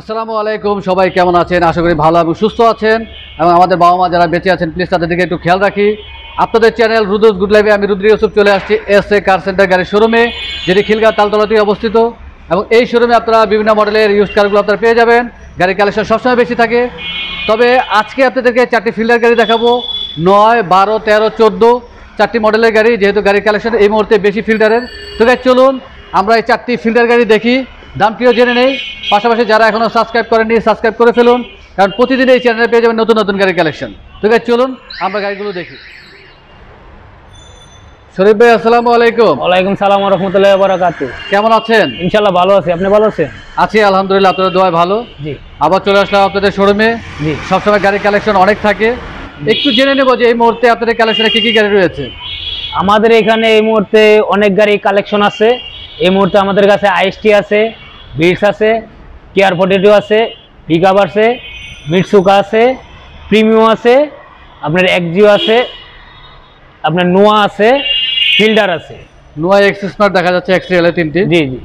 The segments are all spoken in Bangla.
আসসালামু আলাইকুম, সবাই কেমন আছেন? আশা করি ভালো এবং সুস্থ আছেন এবং আমাদের বাবা মা যারা বেঁচে আছেন প্লিজ তাদের দিকে একটু খেয়াল রাখি। আপনাদের চ্যানেল রুদ্রোস গুড লাইফে আমি রুদ্র ইউসুফ চলে আসছি এসএ কার সেন্টার গাড়ির শোরুমে, যেটি খিলগাঁও তালতলাতে অবস্থিত। এবং এই শোরুমে আপনারা বিভিন্ন মডেলের ইউজ কারগুলো আপনারা পেয়ে যাবেন। গাড়ির কালেকশন সবসময় বেশি থাকে। তবে আজকে আপনাদেরকে চারটি ফিল্ডার গাড়ি দেখাবো, 9, 12, 13, 14 চারটি মডেলের গাড়ি, যেহেতু গাড়ির কালেকশন এই মুহূর্তে বেশি ফিল্ডারের। তো গাইস চলুন আমরা এই চারটি ফিল্ডার গাড়ি দেখি, দামটিও জেনে নেই। পাশাপাশি যারা এখনও সাবস্ক্রাইব করেননি সাবস্ক্রাইব করে ফেলুন, কারণ প্রতিদিন এই চ্যানেলে পেয়ে যাবেন নতুন নতুন গাড়ির কালেকশন। তো গাইস চলুন আমরা গাড়িগুলো দেখি। শরীফ ভাই আসসালামু আলাইকুম। ওয়ালাইকুম সালাম ওয়া রাহমাতুল্লাহি ওয়া বারাকাতুহু। কেমন আছেন? ইনশাআল্লাহ ভালো আছি, আপনি ভালো আছেন? আছি আলহামদুলিল্লাহ, আপনাদের দোয়ায় ভালো। জি, আবার চলে আসলাম আপনাদের শোরুমে। জি, সবসময় গাড়ির কালেকশন অনেক থাকে, একটু জেনে নেব যে এই মুহূর্তে আপনাদের কালেকশনে কী কী গাড়ি রয়েছে। আমাদের এখানে এই মুহূর্তে অনেক গাড়ি কালেকশন আছে। এই মুহূর্তে আমাদের কাছে আইএসটি আছে, বিটস আছে, কেয়ার 42 আছে, পিকআপ আছে, মিটসুকা আছে, প্রিমিয়াম আছে, আপনার এক্সজিও আছে, আপনার নোয়া আছে, ফিল্ডার আছে। নোয়া এক্স স্মার্ট দেখা যাচ্ছে, এক্সরিয়ালে তিনটি। জি জি,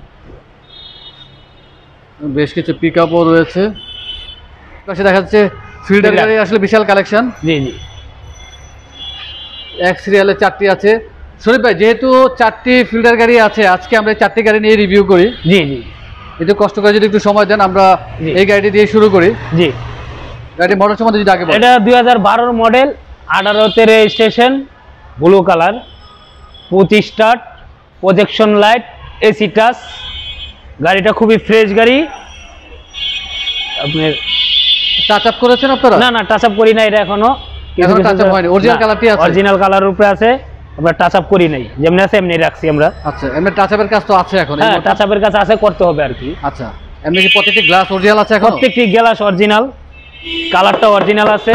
বেশ কিছু পিকআপও রয়েছে। পাশে দেখা যাচ্ছে ফিল্ডার গাড়ি, আসলে বিশাল কালেকশন। জি জি, এক্সরিয়ালে চারটি আছে। শরীফ ভাই, যেহেতু চারটি ফিল্ডার গাড়ি আছে, আজকে আমরা এই চারটি গাড়ি নিয়ে রিভিউ করি। জি জি, একটু কষ্ট করে যদি একটু সময় দেন, আমরা এই গাড়িটি দিয়ে শুরু করি। জি, গাড়ি মডেল সম্বন্ধে যদি আগে বলেন। এটা 2012 মডেল, 18তে registration, blue colour, 25 start, projection light, AC touch. গাড়িটা খুবই ফ্রেশ গাড়ি। আপনার টাচ আপ করেছেন আপনারা? না না, টাচ আপ করি না, এটা এখনো টাচ আপ হয়নি, অরিজিনাল কালারটি আছে। অরিজিনাল কালার উপরে আছে, আমরা টাচ আপ করি নাই, যেমনি আছে এমনি রাখছি আমরা। আচ্ছা, এমনি টাচ আপের কাজ তো আছে এখন? হ্যাঁ, টাচ আপের কাজ আছে, করতে হবে আর কি। আচ্ছা, এমনি কি প্রত্যেকটি গ্লাস অরিজিনাল আছে এখন? প্রত্যেকটি গ্লাস অরিজিনাল, কালারটা অরিজিনাল আছে।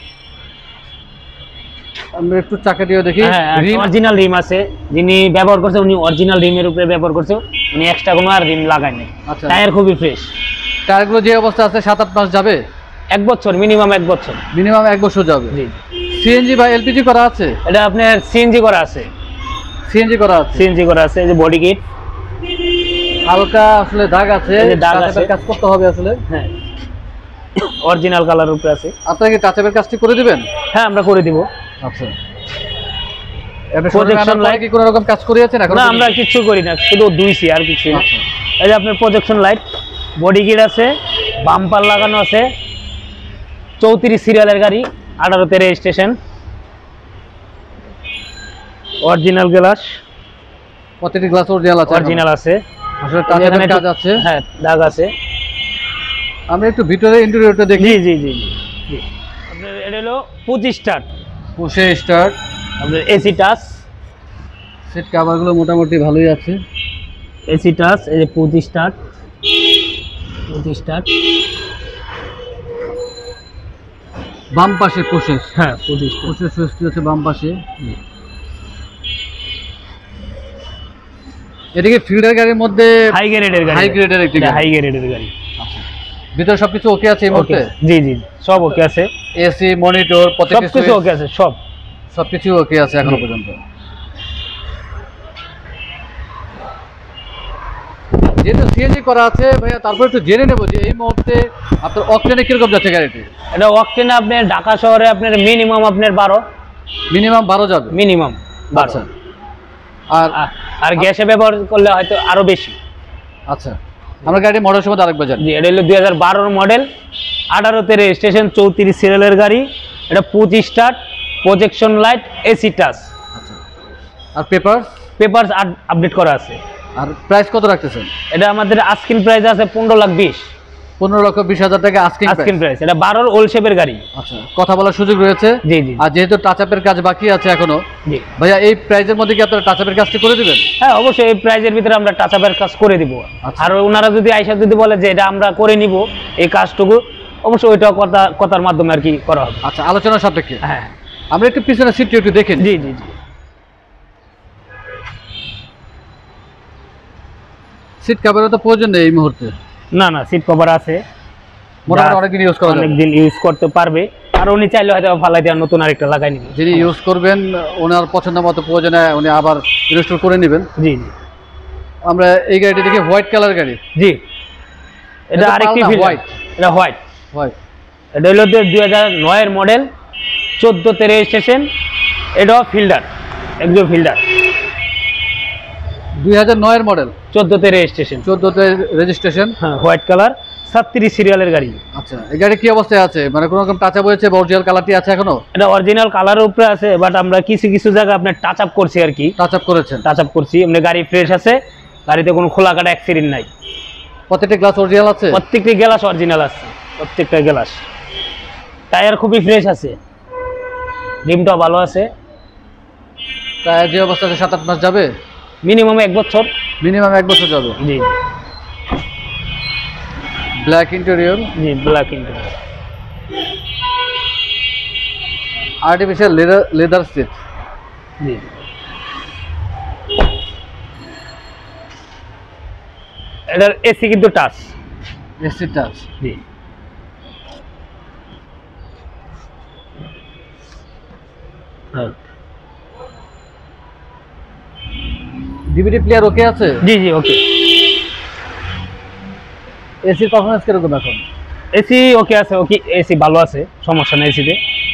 আমরা একটু চাকাটিও দেখি। হ্যাঁ, অরিজিনাল রিম আছে, যিনি ব্যবহার করছে উনি অরিজিনাল রিমের উপরে ব্যবহার করছে, উনি এক্সট্রা কোনো আর রিম লাগায় নাই। আচ্ছা, টায়ার খুবই ফ্রেশ। টায়ারগুলো যে অবস্থা আছে 7-8 মাস যাবে? 1 বছর, মিনিমাম 1 বছর। মিনিমাম 1 বছর যাবে। জি, সিএনজি বা এলপিজি করা আছে? এটা আপনার সিএনজি করা আছে। সিএনজি করা আছে, সিএনজি করা আছে। এই যে বডি কিট, হালকা আসলে দাগ আছে, দাগ আছে, কাজ করতে হবে আসলে। হ্যাঁ, অরিজিনাল কালার উপরে আছে। আপনারা কি টাচ আপের কাজটি করে দিবেন? হ্যাঁ, আমরা করে দিব। আচ্ছা, প্রজেকশন লাইট কি কোনো রকম কাজ করিয়েছেন এখন? না, আমরা কিছু করি না, শুধু দুইছি আর কিছু না। এই যে আপনার প্রজেকশন লাইট, বডি কিট আছে, বাম্পার লাগানো আছে, 34 সিরিয়ালের গাড়ি, 18তে রেজিস্ট্রেশন, অরিজিনাল গ্লাস, প্রত্যেকটি গ্লাস অরিজিনাল আছে? অরিজিনাল আছে। আসলে টাচ আপের কাজ আছে। হ্যাঁ, দাগ আছে। আমরা একটু ভিতরে ইন্টেরিয়রটা দেখি। জি জি জি জি, আপনার এটা হলো 25 স্টার্ট, 25 স্টার্ট, আপনার এসি টাচ। সিট কভারগুলো মোটামুটি ভালোই আছে। এসি টাচ, এই যে 25 স্টার্ট, 25 স্টার্ট। বাম পাশে প্রসেস। হ্যাঁ, 25 প্রসেস সুইচটি হচ্ছে বাম পাশে। এটা কি ফিল্ডার গাড়ির মধ্যে হাই গ্রেডের গাড়ি? হাই গ্রেডের একটি গাড়ি। হাই গ্রেডের গাড়ি। আচ্ছা, ভিতরে সবকিছু ওকে আছে এই মুহূর্তে? জি জি, সব ওকে আছে। এসি, মনিটর, প্রত্যেকটি সবকিছু ওকে আছে, সবকিছু ওকে আছে এখনো পর্যন্ত। যেহেতু সিএনজি করা আছে ভাইয়া, তারপর একটু জেনে নেব যে এই মুহূর্তে আপনার অকটেনে কিরকম যাচ্ছে গাড়িটি? এটা অকটেনে আপনার ঢাকা শহরে আপনার মিনিমাম আপনার 12। মিনিমাম 12 যাবে? মিনিমাম 12। আচ্ছা, আর গ্যাসে ব্যবহার করলে হয়তো আরো বেশি। আচ্ছা, আমরা গাড়ি মডেল সম্বন্ধে আরেকবার জানি। জি, এটা হলো 2012 মডেল, 18তে রেজিস্ট্রেশন, 34 সিরিয়ালের গাড়ি। এটা 25 start, projection light, AC touch. আচ্ছা, আর পেপারস আপডেট করা আছে। আর প্রাইস কত রাখতেছেন? এটা আমাদের আস্কিং প্রাইস আছে 15,20,000। 15,20,000 টাকা আস্কিং প্রাইস। এটা 12 ওল্ড শেপের গাড়ি। আচ্ছা, কথা বলার সুযোগ রয়েছে? জি জি। আর যেহেতু টাচ আপের কাজ বাকি আছে এখনো, জি ভাইয়া এই প্রাইজের মধ্যে কি আপনারা টাচ আপের কাজটি করে দিবেন? হ্যাঁ, অবশ্যই এই প্রাইজের ভিতরে আমরা টাচ আপের কাজ করে দিব। আর ওনারা যদি আইসা যদি বলে যে এটা আমরা করে নিব এই কাজটুকু, অবশ্যই ওইটা কথার মাধ্যমে আর কি করা হবে। আচ্ছা, আলোচনার সাপেক্ষে। হ্যাঁ, আমরা একটু পিছনে সিটটি একটু দেখেন। জি জি জি। সিট কভারের তো প্রয়োজন নেই এই মুহূর্তে? না না, সিট কভার আছে, মোটামুটি অনেকদিন ইউজ করা যাবে। অনেকদিন ইউজ করতে পারবে। আর উনি চাইলে হয়তো ফালাই দিয়ে নতুন আরেকটা লাগাই নিবে। যিনি ইউজ করবেন ওনার পছন্দ মতো প্রয়োজনে উনি আবার ইনস্টল করে নেবেন। জি জি। আমরা এই গাড়িটি দেখি হোয়াইট কালার গাড়ি। জি, এটা আরেকটি হোয়াইট, এটা হোয়াইট হোয়াইট। এটা হলো 2009 এর মডেল, 14তে রেজিস্ট্রেশন। এটাও ফিল্ডার, একজন ফিল্ডার। 2009 এর মডেল, 14তে রেজিস্ট্রেশন। 14তে রেজিস্ট্রেশন, হ্যাঁ হোয়াইট কালার, 37 সিরিয়ালের গাড়ি। আচ্ছা, এই গাড়ি কি অবস্থায় আছে? মানে কোনো রকম টাচ আপ হয়েছে বা অরিজিনাল কালারটি আছে এখনো? এটা অরিজিনাল কালারের উপরে আছে, বাট আমরা কিছু কিছু জায়গা আপনার টাচ আপ করছি আর কি। টাচ আপ করেছেন? টাচ আপ করছি। এমনি গাড়ি ফ্রেশ আছে, গাড়িতে কোনো খোলা কাটা অ্যাক্সিডেন্ট নাই। প্রত্যেকটা গ্লাস অরিজিনাল আছে? প্রত্যেকটি গ্লাস অরিজিনাল আছে, প্রত্যেকটা গ্লাস। টায়ার খুবই ফ্রেশ আছে, রিমটাও ভালো আছে। টায়ার যে অবস্থা আছে 7-8 মাস যাবে? মিনিমাম 1 বছর। মিনিমাম 1 বছর যাবে। জি ব্ল্যাক ইন্টেরিয়র, জি black interior, artificial leather seat. জি এটার এসি কিন্তু টাচ, এসি টাচ। জি হ্যাঁ। ডিভিডি প্লেয়ার ওকে আছে? জি জি ওকে। এসির পারফরম্যান্স কিরকম এখন? এসি ওকে আছে, ওকে এসি ভালো আছে, সমস্যা নেই এসিতে।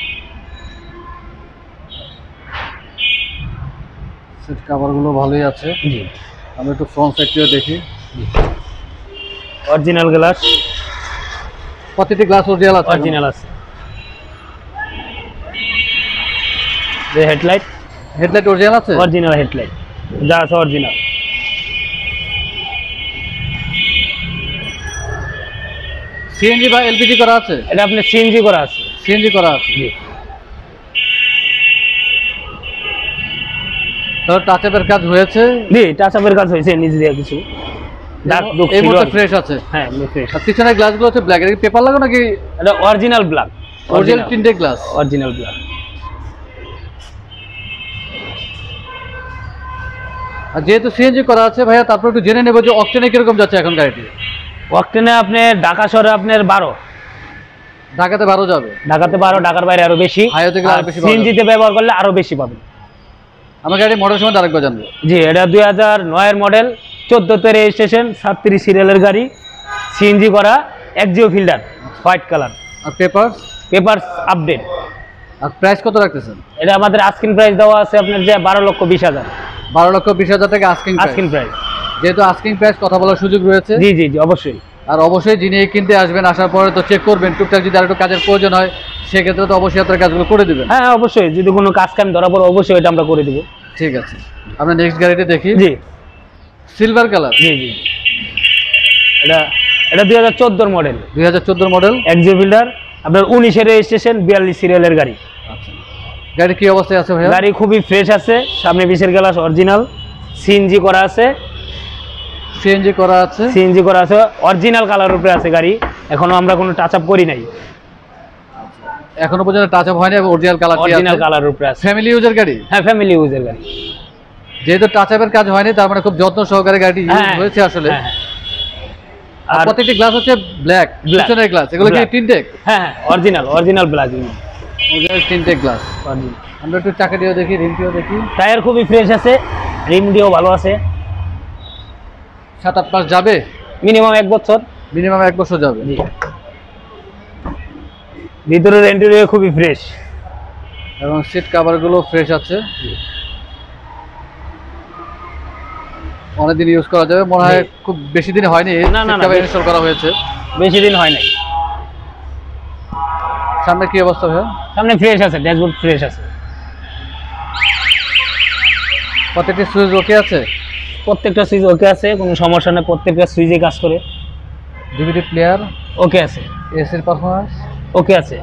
সিট কভারগুলো ভালোই আছে। জি আমরা একটু ফ্রন্ট সাইডটিও দেখি। অরিজিনাল গ্লাস, প্রতিটি গ্লাস অরিজিনাল আছে? অরিজিনাল আছে। যে হেডলাইট, হেডলাইট অরিজিনাল আছে? অরিজিনাল হেডলাইট যা আছে অরিজিনাল। সিএনজি বা এলপিজি করা আছে? এটা আপনার সিএনজি করা আছে। সিএনজি করা আছে। জি তাহলে টাচ আপের কাজ হয়েছে? জি টাচ আপের কাজ হয়েছে, নিজ দিয়ে কিছু দাগ দুগ এই ছিল। মতো ফ্রেশ আছে? হ্যাঁ ফ্রেশ। আর পিছনের গ্লাসগুলো হচ্ছে ব্ল্যাক, এটা কি পেপার লাগানো নাকি? এটা original black, original tinted glass? Original black. আর যেহেতু সিএনজি করা আছে ভাইয়া, তারপর একটু জেনে নেব যে অকটেনে কিরকম যাচ্ছে এখন গাড়িটি? অকটেনে আপনার ঢাকা শহরে আপনার 12, ঢাকাতে 12 যাবে? ঢাকাতে 12, ঢাকার বাইরে আরো বেশি। হাইওয়েতে গেলে আরো বেশি। সিএনজিতে ব্যবহার করলে আরো বেশি পাবেন। আমার গাড়ি মডেল সময় আরেকবার জানবো। জি এটা 2009 এর মডেল, 14তে রেজিস্ট্রেশন, 37 সিরিয়ালের গাড়ি, সিএনজি করা, একজিও ফিল্ডার, হোয়াইট কালার। আর পেপারস? Papers update. আর প্রাইস কত রাখতেছেন? এটা আমাদের আস্কিং প্রাইস দেওয়া আছে আপনার যে 12,20,000। 12,20,000 টাকা আস্কিং প্রাইস। যেহেতু আস্কিং প্রাইস, কথা বলার সুযোগ রয়েছে। জি জি জি অবশ্যই। আর অবশ্যই যিনি কিনতে আসবেন, আসার পরে তো চেক করবেন, টুকটাক যদি আর একটু কাজের প্রয়োজন হয় সেক্ষেত্রে তো অবশ্যই আপনার কাজগুলো করে দিবেন। হ্যাঁ অবশ্যই, যদি কোনো কাজ কাম ধরা পড়ে অবশ্যই এটা আমরা করে দিব। ঠিক আছে, আমরা নেক্সট গাড়িটা দেখি। জি সিলভার কালার। জি জি এটা এটা 2014 মডেল। 2014 মডেল, একজিও ফিল্ডার, আপনার 19 রেজিস্ট্রেশন, 42 সিরিয়ালের গাড়ি। আচ্ছা, গাড়ি কি অবস্থায় আছে ভাইয়া? গাড়ি খুবই ফ্রেশ আছে, সামনে 20 গ্লাস অরিজিনাল, সিএনজি করা আছে। সিএনজি করা আছে? সিএনজি করা আছে, অরিজিনাল কালার উপরে আছে গাড়ি, এখনো আমরা কোনো টাচ আপ করি নাই। এখনো পর্যন্ত টাচ আপ হয়নি, অরিজিনাল কালার। অরিজিনাল কালার উপরে আছে। ফ্যামিলি ইউজের গাড়ি? হ্যাঁ ফ্যামিলি ইউজের গাড়ি। যেহেতু টাচ আপের কাজ হয়নি, তার মানে খুব যত্ন সহকারে গাড়িটি ইউজ হয়েছে আসলে। আর প্রত্যেকটি গ্লাস হচ্ছে ব্ল্যাক, পিছনের গ্লাস এগুলো কি টিনটেক? হ্যাঁ original, original black, original tinted glass. Original. আমরা একটু চাকাটিও দেখি, রিমটিও দেখি। টায়ার খুবই ফ্রেশ আছে, রিমটিও ভালো আছে। 7-8 মাস যাবে? মিনিমাম 1 বছর। মিনিমাম 1 বছর যাবে। জি ভিতরের ইন্টেরিয়র খুবই ফ্রেশ এবং সিট কভারগুলো ফ্রেশ আছে। অনেকদিন ইউজ করা যাবে, মনে হয় খুব বেশি দিন হয়নি ইনস্টল করা হয়েছে। বেশি দিন হয় নাই। সামনে কি অবস্থা ভাই? সামনে ফ্রেশ আছে, ড্যাশবোর্ড ফ্রেশ আছে। প্রত্যেকটি সুইচ ওকে আছে? প্রত্যেকটা সুইচ ওকে আছে, কোনো সমস্যা নেই, প্রত্যেকটা সুইচে কাজ করে। ডিভিডি প্লেয়ার ওকে আছে। এসির পারফরম্যান্স ওকে আছে।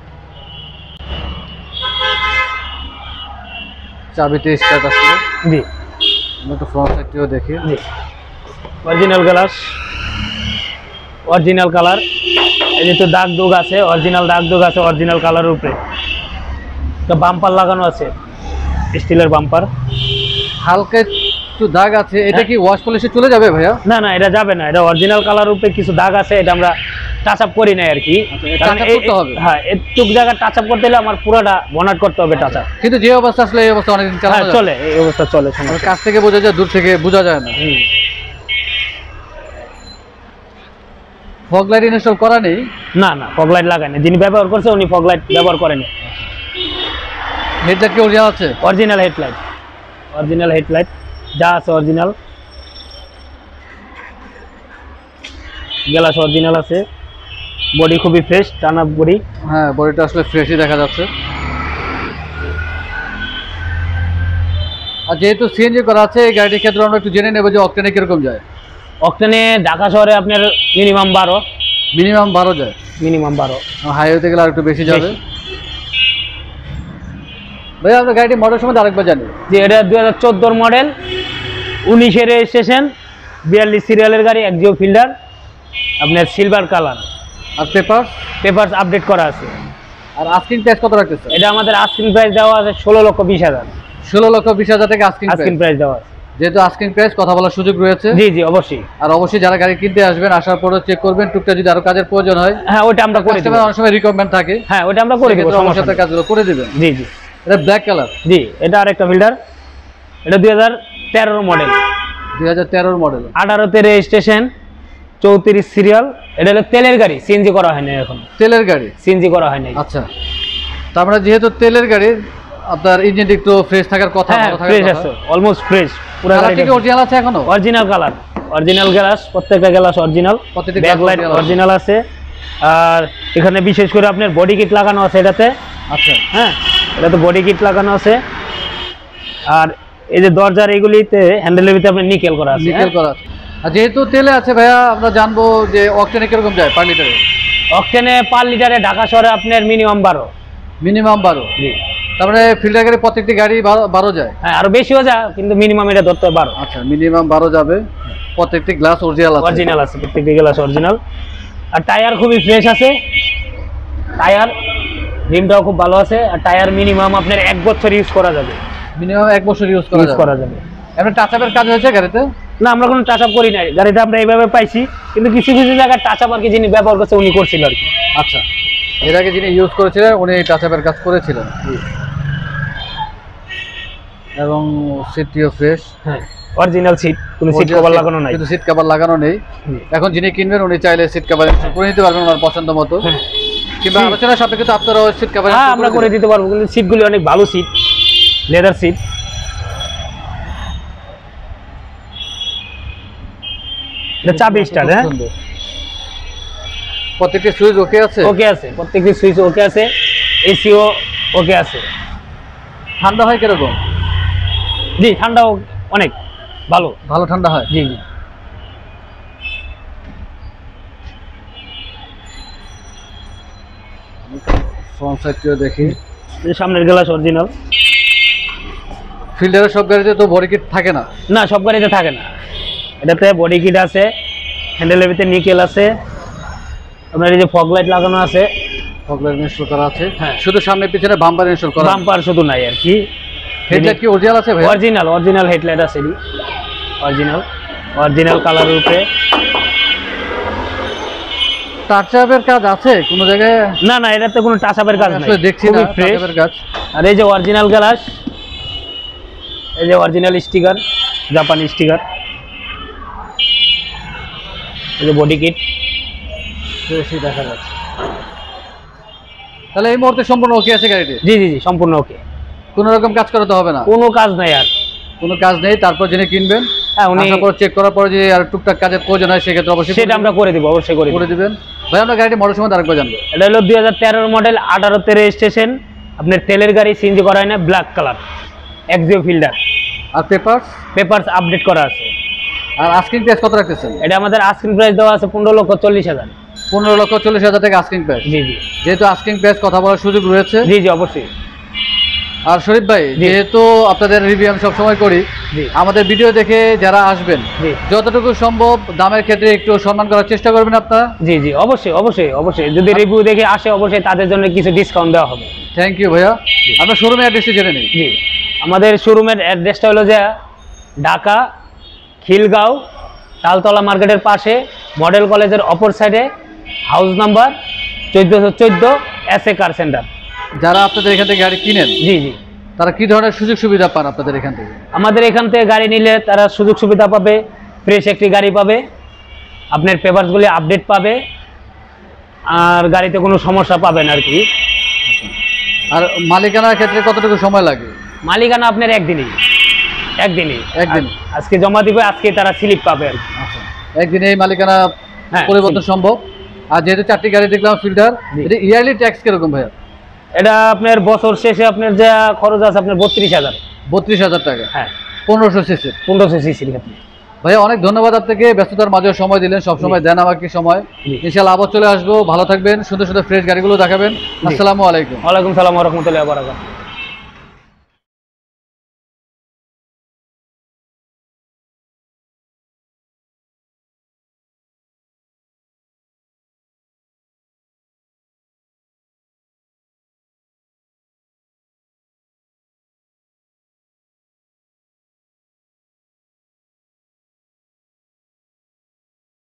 চাবিতে স্টার্ট আছে? জি আমরা একটু ফ্রন্ট সাইডটিও দেখি। জি অরিজিনাল গ্লাস, অরিজিনাল কালার। এই যে তো দাগ দুগ আছে, অরিজিনাল দাগ দুগ আছে অরিজিনাল কালারের উপরে। তো বাম্পার লাগানো আছে, স্টিলের বাম্পার। হালকা একটু দাগ আছে, এটা কি ওয়াশ পলিশে চলে যাবে ভাইয়া? না না এটা যাবে না, এটা অরিজিনাল কালার উপরে কিছু দাগ আছে, এটা আমরা টাচ আপ করি নাই আর কি। হ্যাঁ একটু জায়গা টাচ আপ করতে হলে আমার পুরোটা বনাট করতে হবে টাচ আপ। কিন্তু যে অবস্থা আসলে এই অবস্থা অনেকদিন চালানো যায়? চলে, এই অবস্থা চলে। কাছ থেকে বোঝা যায়, দূর থেকে বোঝা যায় না। ফগ লাইট ইনস্টল করা নেই? না না, ফগ লাইট লাগায় না, যিনি ব্যবহার করছে উনি ফগ লাইট ব্যবহার করেনি। হেডলাইট কি অরিজিনাল আছে? অরিজিনাল হেডলাইট, অরিজিনাল হেডলাইট যা আছে অরিজিনাল, গ্লাস অরিজিনাল আছে, বডি খুবই ফ্রেশ, টানা বডি। হ্যাঁ, বডিটা আসলে ফ্রেশই দেখা যাচ্ছে। আর যেহেতু সিএনজি করা আছে এই গাড়িটির ক্ষেত্রে আমরা একটু জেনে নেব যে অকটেনে কিরকম যায়। অকটেনে ঢাকা শহরে আপনার মিনিমাম 12। মিনিমাম 12 যায়? মিনিমাম 12। হাইওয়েতে গেলে আর একটু বেশি যাবে। ভাই আমরা গাড়িটি মডেল সম্বন্ধে আরেকবার জানি যে এটা 2014 মডেল, 19 এর রেজিস্ট্রেশন, 42 সিরিয়ালের গাড়ি, একজিও ফিল্ডার, আপনার সিলভার কালার। আর পেপারস আপডেট করা আছে। আর আস্কিং প্রাইস কত রাখতেছে? এটা আমাদের আস্কিং প্রাইস দেওয়া আছে 16,20,000। 16,20,000 টাকা আস্কিং প্রাইস দেওয়া আছে। যেহেতু আস্কিং প্রাইস, কথা বলার সুযোগ রয়েছে। জি জি অবশ্যই। আর অবশ্যই যারা গাড়ি কিনতে আসবেন আসার পরে চেক করবেন, টুকটাক যদি আরো কাজের প্রয়োজন হয় হ্যাঁ ওটা আমরা করে দেব। অনেক সময় রিকমেন্ড থাকে, হ্যাঁ ওটা আমরা করে দেব, সমস্যা নেই, কাজগুলো করে দিবেন। জি জি। এটা ব্ল্যাক কালার? জি, এটা আরেকটা ফিল্ডার, এটা 2013 মডেল। 2013 মডেল, 18 তে রেজিস্ট্রেশন, 34 সিরিয়াল। এটা হলো তেলের গাড়ি, সিএনজি করা হয় না এখন। তেলের গাড়ি? সিএনজি করা হয় না। আচ্ছা, তার মানে যেহেতু তেলের গাড়ি আপনার ইঞ্জিনটা একটু ফ্রেশ থাকার কথা। হ্যাঁ ফ্রেশ আছে, অলমোস্ট ফ্রেশ। পুরো গাড়িটা কি অরিজিনাল আছে এখনো? অরিজিনাল কালার, অরিজিনাল গ্লাস, প্রত্যেকটা গ্লাস অরিজিনাল, ব্যাকলাইট অরিজিনাল আছে। আর এখানে বিশেষ করে আপনার বডি কিট লাগানো আছে এটাতে। আচ্ছা, হ্যাঁ এটাতে বডি কিট লাগানো আছে। আর এই যে দরজার এগুলিতে হ্যান্ডেলের ভিতরে আপনার নিকেল করা আছে। নিকেল করা আছে। আর যেহেতু তেলে আছে ভাইয়া, আমরা জানবো যে অকটেনে কিরকম যায় পার লিটারে? অকটেনে পার লিটারে ঢাকা শহরে আপনার মিনিমাম 12। মিনিমাম 12? জি। তারপরে ফিল্টার গাড়ি প্রত্যেকটি গাড়ি 12 যায়? হ্যাঁ আরো বেশিও যায়, কিন্তু মিনিমাম এটা ধরতে 12। আচ্ছা, মিনিমাম 12 যাবে। প্রত্যেকটি গ্লাস অরিজিনাল আছে? অরিজিনাল আছে, প্রত্যেকটি গ্লাস অরিজিনাল। আর টায়ার খুবই ফ্রেশ আছে, টায়ার রিমটাও খুব ভালো আছে। আর টায়ার মিনিমাম আপনার 1 বছর ইউজ করা যাবে। মিনিমাম 1 বছর ইউজ করা যাবে। এমনি টাচ আপের কাজ হয়েছে গাড়িতে? না, আমরা কোনো টাচ আপ করি নাই, গাড়িটা আমরা এইভাবে পাইছি, কিন্তু কিছু কিছু জায়গায় টাচ আপ আর কি যিনি ব্যবহার করছে উনি করছিল আর কি। আচ্ছা, এর আগে যিনি ইউজ করেছিলেন উনি টাচ আপের কাজ করেছিলেন। এবং সিটটিও ফ্রেশ। হ্যাঁ অরিজিনাল সিট, কোনো সিট কভার লাগানো নাই। কিন্তু সিট কভার লাগানো নেই। এখন যিনি কিনবেন উনি চাইলে সিট কভার করে নিতে পারবেন ওনার পছন্দ মতো, কিংবা আলোচনা সাপেক্ষে তো আপনারাও সিট কভার আমরা করে দিতে পারবো। কিন্তু সিটগুলি অনেক ভালো সিট, লেদার সিট। এটা চাবি স্টার্ট। হ্যাঁ প্রত্যেকটি সুইচ ওকে আছে? ওকে আছে, প্রত্যেকটি সুইচ ওকে আছে, এসিও ওকে আছে। ঠান্ডা হয় কিরকম? জি ঠান্ডাও অনেক ভালো, ভালো ঠান্ডা হয়। জি জি। ফ্রন্ট সাইডটিও দেখি, সামনের গ্লাস অরিজিনাল। ফিল্টারের সব গাড়িতে তো বডি কিট থাকে না? না, সব গাড়িতে থাকে না। এটাতে বডি কিট আছে, হ্যান্ডেলের ভিতরে নিকেল আছে, আপনার এই যে ফগ লাইট লাগানো আছে। ফগ লাইট ইনস্টল করা আছে? হ্যাঁ। শুধু সামনে পিছনে বাম্পার ইনস্টল করা? বাম্পার শুধু নাই আর কি। হেডলাইট কি অরিজিনাল আছে ভাই? অরিজিনাল হেডলাইট আছে, অরিজিনাল কালারের উপরে। টাচ আপের কাজ আছে কোনো জায়গায়? না না, এটাতে কোনো টাচ আপের কাজ নাই, দেখছি না টাচ আপের কাজ। আর এই যে অরিজিনাল গ্লাস, এই যে অরিজিনাল স্টিকার, জাপানি স্টিকার, এই যে বডি কিট বেশি দেখা যাচ্ছে। তাহলে এই মুহূর্তে সম্পূর্ণ ওকে আছে গাড়িটি? জি জি জি, সম্পূর্ণ ওকে, কোনো রকম কাজ করাতে হবে না? কোনো কাজ নাই, আর কোনো কাজ নেই। তারপর যিনি কিনবেন চেক করার পর যে আর টুকটাক কাজের প্রয়োজন হয় সেক্ষেত্রে অবশ্যই সেটা আমরা করে দিব, অবশ্যই করে দিবেন। ভাই আমরা গাড়িটি মডেল সম্বন্ধে আরেকবার জানবো। এটা হলো 2013 মডেল, 18 তে রেজিস্ট্রেশন, আপনার তেলের গাড়ি, সিএনজি করা হয় না, ব্ল্যাক কালার, একজিও ফিল্ডার। আর পেপারস আপডেট করা আছে। আর আস্কিং প্রাইস কত রাখতেছেন? এটা আমাদের আস্কিং প্রাইস দেওয়া আছে 15,40,000। 15,40,000 টাকা আস্কিং প্রাইস? জি জি। যেহেতু আস্কিং প্রাইস কথা বলার সুযোগ রয়েছে? জি জি অবশ্যই। আর শরীফ ভাই, যেহেতু আপনাদের রিভিউ আমি সবসময় করি, আমাদের ভিডিও দেখে যারা আসবেন যতটুকু সম্ভব দামের ক্ষেত্রে একটু সম্মান করার চেষ্টা করবেন আপনারা? জি জি অবশ্যই অবশ্যই অবশ্যই। যদি রিভিউ দেখে আসে অবশ্যই তাদের জন্য কিছু ডিসকাউন্ট দেওয়া হবে। থ্যাংক ইউ ভাইয়া। আমরা শোরুমের অ্যাড্রেসটি জেনে নিই। জি, আমাদের শোরুমের অ্যাড্রেসটা হলো যে ঢাকা খিলগাঁও তালতলা মার্কেটের পাশে, মডেল কলেজের অপর সাইডে, house number 1414, SA car centre. যারা আপনাদের এখান থেকে গাড়ি কিনেন, জি জি, তারা কি ধরনের সুযোগ সুবিধা পান আপনাদের এখান থেকে? আমাদের এখান থেকে গাড়ি নিলে তারা সুযোগ সুবিধা পাবে, ফ্রেশ একটি গাড়ি পাবে, আপনার পেপারসগুলি আপডেট পাবে, আর গাড়িতে কোনো সমস্যা পাবেন আর কি। আর মালিকানার ক্ষেত্রে কতটুকু সময় লাগে? মালিকানা আপনার একদিন আজকে জমা দিবে, আজকে তারা স্লিপ পাবে আর কি। আচ্ছা, একদিনে এই মালিকানা পরিবর্তন সম্ভব। আর যেহেতু 4টি গাড়ি দেখলাম ফিল্টার, এটা ইয়ারলি ট্যাক্স কিরকম ভাইয়া? এটা আপনার বছর শেষে আপনার যা খরচ আছে আপনার 32,000 টাকা। হ্যাঁ, 1500 সিসি। 1500 সিসির ক্ষেত্রে। ভাইয়া অনেক ধন্যবাদ আপনাকে, ব্যস্ততার মাঝেও সময় দিলেন, সব সময় দেন আমাকে সময়। ইনশাআল্লাহ আবার চলে আসবো, ভালো থাকবেন, সুন্দর সুন্দর ফ্রেশ গাড়িগুলো দেখাবেন। আসসালামু আলাইকুম। ওয়ালাইকুম সালাম ওয়া রাহমাতুল্লাহি ওয়া বারাকাতুহু।